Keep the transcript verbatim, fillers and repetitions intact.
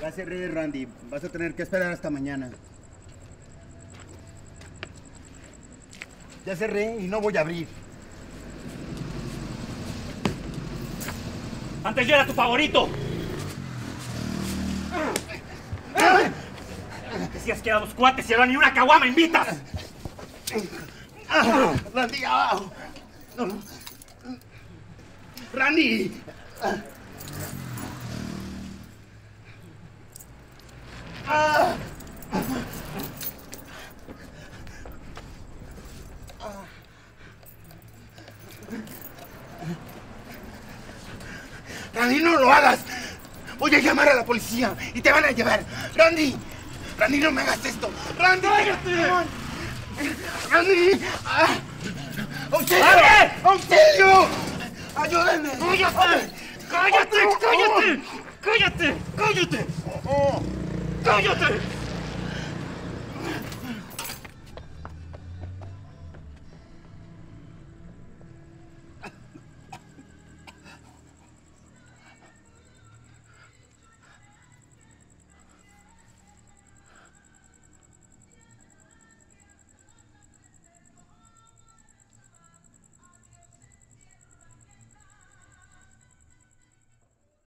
Ya cerré, Randy. Vas a tener que esperar hasta mañana. Ya cerré y no voy a abrir. Antes yo era tu favorito. Decías que éramos cuates y ahora ni una caguama invitas. Randy, ah. Randy. Ah. Randy, no lo hagas. Voy a llamar a la policía y te van a llevar. Randy, Randy, no me hagas esto. Randy, ¡Cállate! Randy. Ah. ¡Auxilio! ¡Abre! ¡Auxilio! ¡Ayúdenme! ¡Cállate! ¡Cállate! ¡Cállate! ¡Cállate! ¡Cállate! ¡Cállate!